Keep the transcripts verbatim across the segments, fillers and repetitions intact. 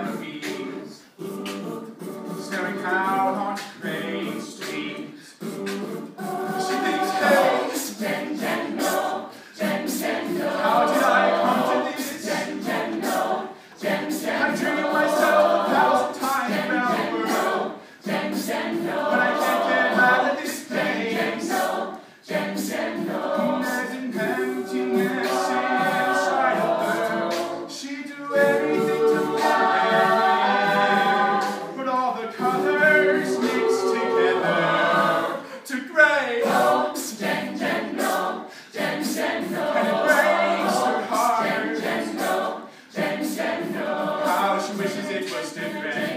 memories, staring out on gray streets. She thinks, hey, Jen, Jen, no. Jen, Jen, no. how did I come to this? Jen, Jen, no. Jen, Jen, I dream myself a thousand times around the world, Jen, Jen, no. but I can't get out of this place. Jen, Jen, no. There's an emptiness inside of her. She'd do everything to forget me, but all the colors mixed together to gray. Jen, Jen, no. Jen, Jen, no. And it breaks her heart. Jen, Jen, no. Jen, Jen, no. How she wishes it was different.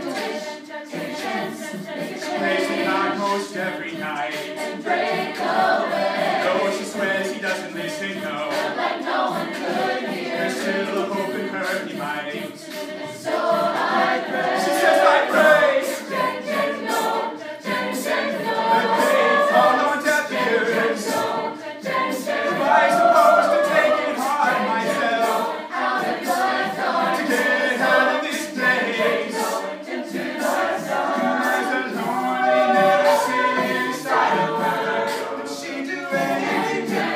Jen, Pacing on most every night. and break away. Though she swears he doesn't listen, no. Like no one could hear. There's still a hope in her, he might. So I pray. She says, I pray Jen, Jen, no. Jen, Jen, no. that they fall on deaf ears. No. Jen, Jen, Am I supposed to take it hard myself out of the dark. to get out of this place? Into the dark. There's a loneliness inside of her, but she do anything to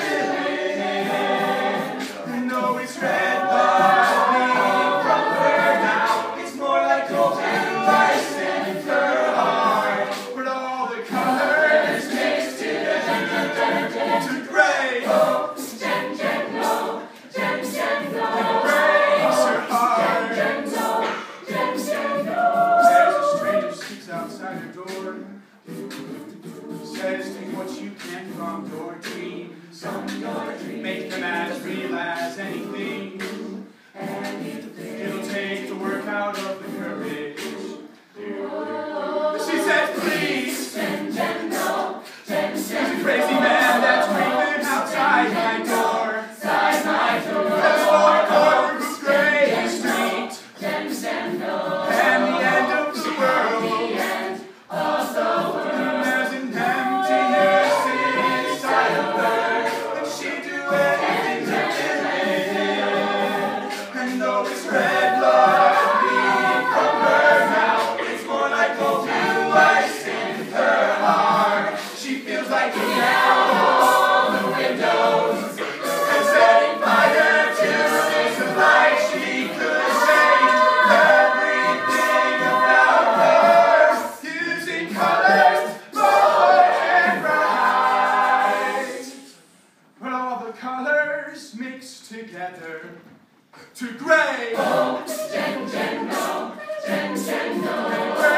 live. And though it's red blood bleeding from her now, it's more like a blue ice in her heart. But all the colors mixed together to gray. Jen, Jen, no. Jen, Jen, no. Breaks her heart. Jen, no. Jen, Jen, no. There's a stranger sits outside her door. Says, take what you can from your dreams. From your dreams. Make them as real as anything. It'll take the work out of the courage. She says, please. Jen, Jen, no. Jen, There's Jen, a crazy man that's creeping outside my door. outside my door. There's a long corner of gray street. Jen, Jen, no. And the end of the world. The end of the world. There's an emptiness inside of her, and she'd do anything to live. And though it's red blood bleeding from her now, it's more like a blue ice in her heart. She feels like the out all the windows and setting fire to this light. She could change everything about her using colors bold and bright. But all the colors mixed together to gray. Jen, Jen, no. Jen, Jen, no. And